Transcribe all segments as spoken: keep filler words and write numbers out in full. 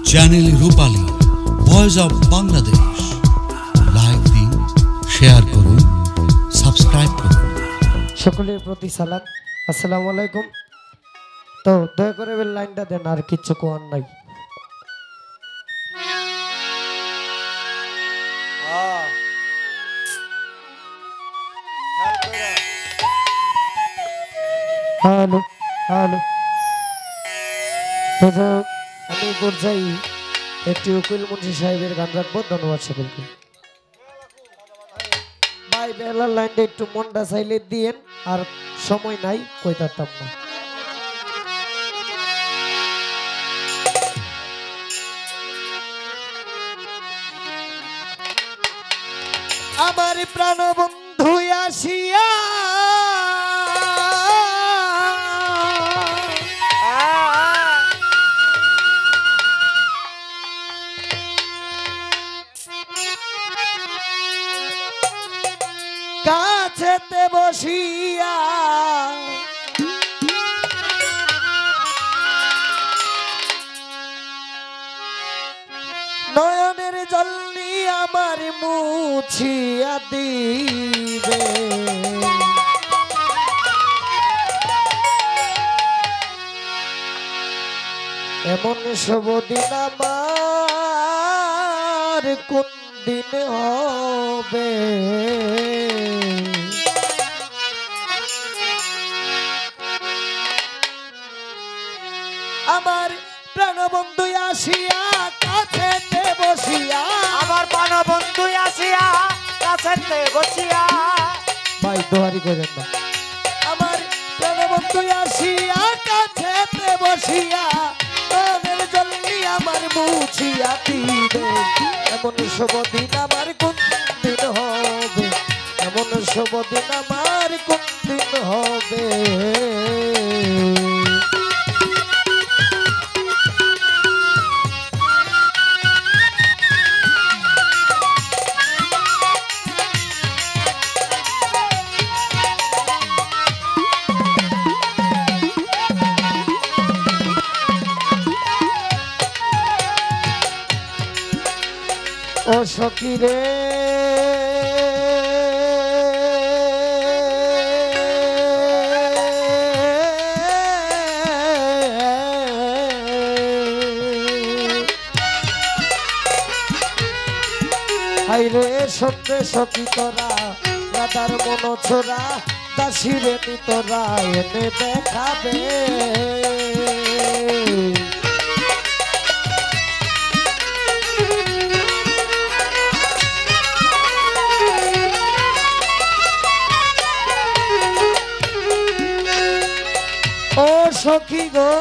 Channel Rupali voice of Bangladesh. Like দিন, share করুন, subscribe করুন। সকলের প্রতি সালাম, আসসালামু আলাইকুম। তো দয়া করে লাইনটা দেন, আর কিচ্ছু কোয়ার নাই। হ্যালো হ্যালো তো আমি পর্যায়ে একটি উকিল মুন্সি সাহেবের গান রাখবো। ধন্যবাদ সকলকে। ভাই বেলার লাইনটা একটু মনটা চাইলে দিয়েন, আর সময় নাই কইতাম না। আমার প্রাণ বন্ধু আসিয়া কাছেতে বসিয়া নয়নের জল নিয়ে আমার মুছিয়া দিবে। এমন শুভ দিন আমার কোন দিন হবে? আমার প্রাণবন্ধু আসিয়া কাছেতে বসিয়া, আমার প্রাণবন্ধু আসিয়া কাছেতে বসিয়া, ভাই দোহারি করেন না। আমার প্রাণবন্ধু আসিয়া কাছেতে বসিয়া নয়নের জল নিয়ে আমার মুছিয়া দিবে। এমন শুভ দিন আমার কোন দিন হবে? এমন শুভ দিন আমার কোন দিন হবে? ও সখী রে, হাইরে সত্যে সখী তোরা রাধার মন ছোড়া দাসিরে তোরা এনে দেখাবে। ও সখী গো,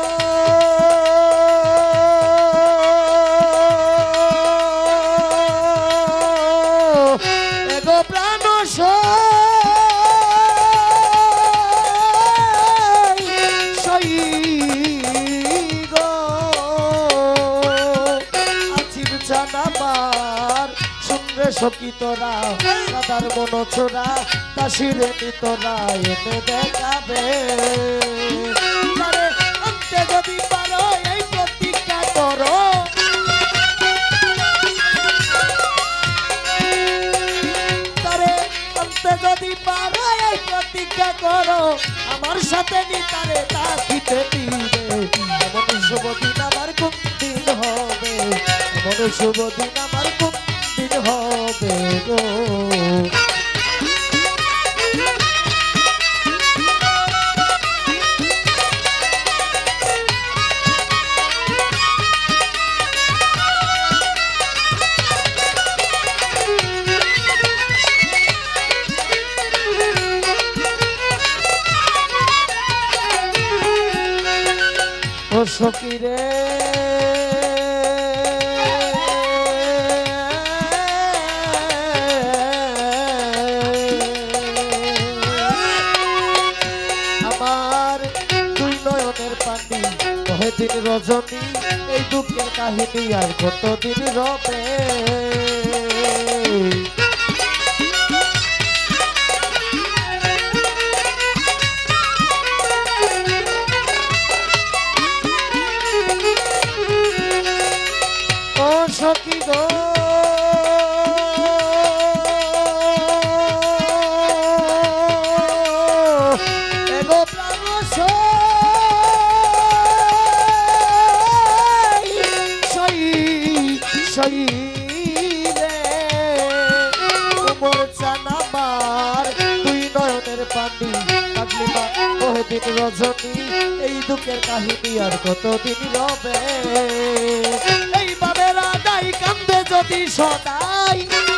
এগো প্রাণ সই গো, আছির জানাবার শুনরে সখী তোরা রাধার মন ছোড়া দাসিরে তোরা এনে দেখাবে। যদি পারো এই প্রতিজ্ঞা করো, তারে অন্তে যদি পারো এই প্রতিজ্ঞা করো, আমার সাথে নি তারে থাকিতে দিবে। এমন শুভ দিন আমার কোন দিন হবে? এমন শুভ দিন আমার কোন দিন হবে গো? ও সখী রে, আমার দুই নয়নের পানি বহে দিন রজনী, এই দুঃখের কাহিনী আর কতদিন রবে? সখী গো এগো প্রাণ সই সই রে উমর চানামার দুই নয়নের পানি কাটলি মা ওহে দিন রজনী এই দুঃখের কাহিনী আর কতদিন রবে এই বাবেরা দাই কান্দে যদি সদাই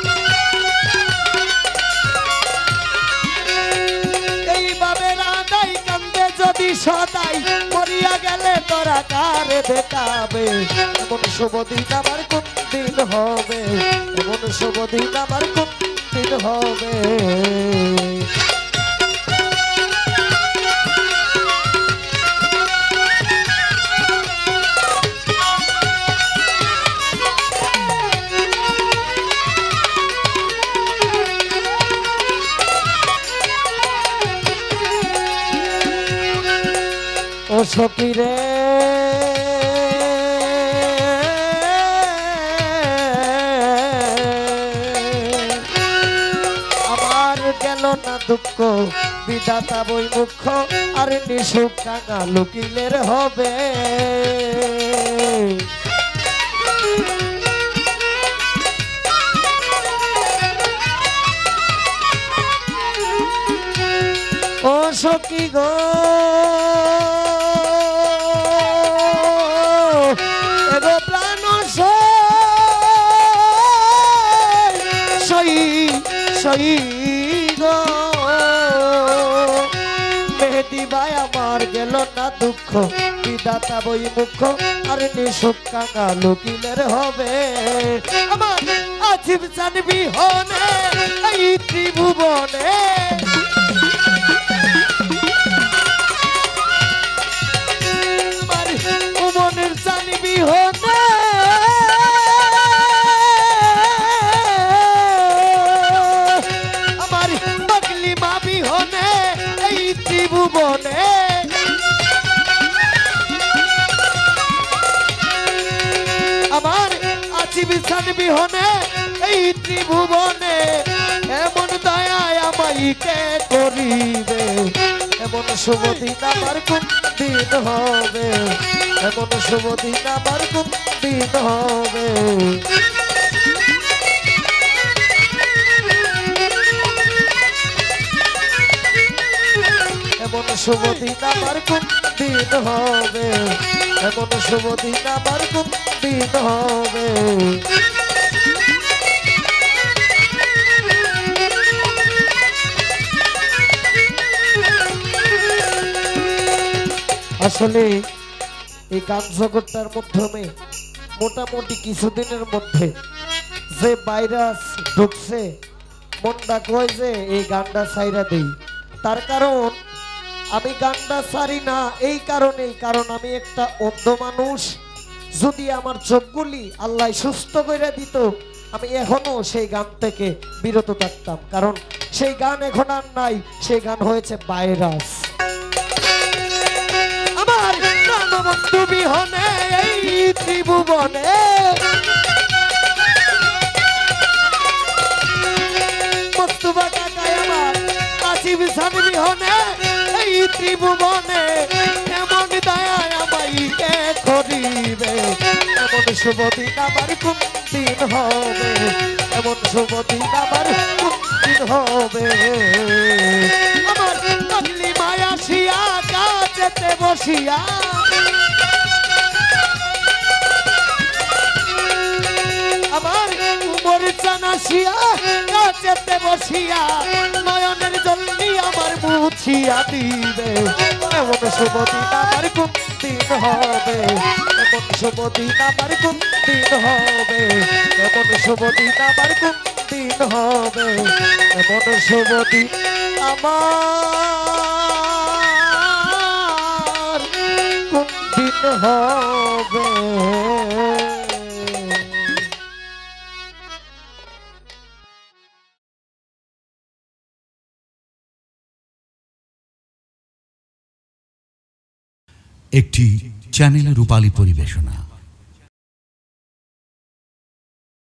এই বাবেরা দাই কান্দে যদি সদাই মরিয়া গেলে তোরা কারে দেখাবে এমন শুভ দিন আমার কোন দিন হবে এমন শুভ দিন আমার কোন দিন হবে ও সখী রে আমার গেল না দুঃখ বিধাতা বই মুখ্য আর নিশুক কাঙা লুকিলের হবে ও সখী গো এগো প্রাণ সই সই গো মেহেদি ভাই আমার গেল না দুঃখ বিধাতা বই মুখ্য আর নিশুক কাঙা লুকিলের হবে আমার আজিব জানবি হনে এই ত্রিভুবনে মনের জানবি হনে আমার পাগলি মাবি হনে এই ত্রিভুবনে আমার আছি বিছানবি হনে এই ত্রিভুবনে এমন দয়ায় আমায় কে করিবে এমন শুভ দিন আমার কোন দিন হবে এমন শুভ দিন আমার কোন দিন হবে এমন শুভ দিন আমার কোন দিন হবে এমন শুভ দিন আমার কোন দিন হবে আসলে এই গান জগৎটার মাধ্যমে মোটামুটি কিছুদিনের মধ্যে যে ভাইরাস ঢুকছে মনটা কয় যে এই গানটা ছাইরা দেই তার কারণ আমি গানটা ছাড়ি না এই কারণেই কারণ আমি একটা অন্ধ মানুষ যদি আমার চোখগুলি আল্লাহ সুস্থ করে দিত আমি এখনো সেই গান থেকে বিরত থাকতাম কারণ সেই গান এখন আর নাই সেই গান হয়েছে ভাইরাস আমার প্রাণবন্ধু বিহনে এই ত্রিভুবনে মস্তুবা কাকায় আমার কাশি বিছান বিহনে এই ত্রিভুবনে এমন দয়ায় আমায় কে করিবে এমন শুভ দিন আমার কোন দিন হবে এমন শুভ দিন আমার কোন দিন হবে আমার পাগলি মায়া শিয়া কাছেতে বসিয়া আমার উমর জানাসিয়া কাছেতে বসিয়া নয়নের জলনি আমার মুছিয়া দিবে এমন শুভ দিন আমার কোন দিন হবে এমন শুভ দিন আমার কোন দিন হবে এমন শুভ দিন আমার কোন দিন হবে এমন শুভ দিন আমার কোন দিন হবে একটি চ্যানেল রূপালী পরিবেশনা।